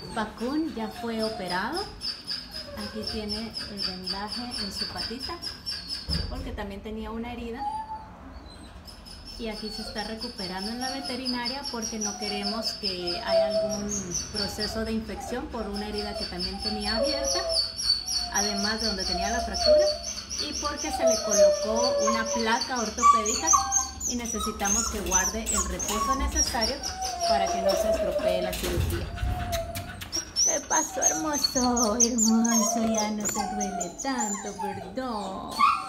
Bakun ya fue operado. Aquí tiene el vendaje en su patita, porque también tenía una herida. Y aquí se está recuperando en la veterinaria porque no queremos que haya algún proceso de infección por una herida que también tenía abierta, además de donde tenía la fractura, y porque se le colocó una placa ortopédica y necesitamos que guarde el reposo necesario para que no se estropee la cirugía. ¿Qué pasó, hermoso? Hermoso, ya no te duele tanto, perdón.